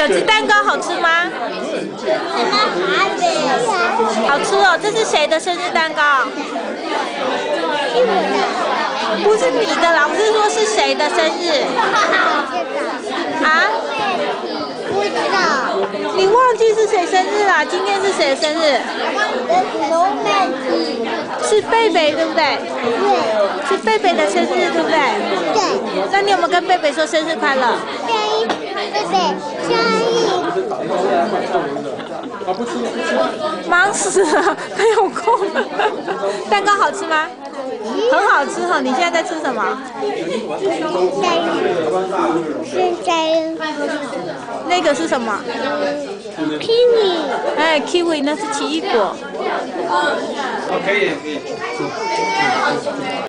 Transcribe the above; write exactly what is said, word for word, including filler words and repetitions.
有吃蛋糕好吃吗？好吃哦！这是谁的生日蛋糕？不是你的，老师说是谁的生日？啊？ 不知道。 你忘记是谁生日啦？今天是谁的生日？是贝贝，对不对？ 对。 是贝贝的生日，对不对？ 对。 那你有没有跟贝贝说生日快乐？ 生日，贝贝，生日。 忙死了，没有空。蛋糕好吃吗？很好吃哈！你现在在吃什么？ 现在那个是什么 ？kiwi。 哎 ，kiwi 那是奇异果。 可以可以。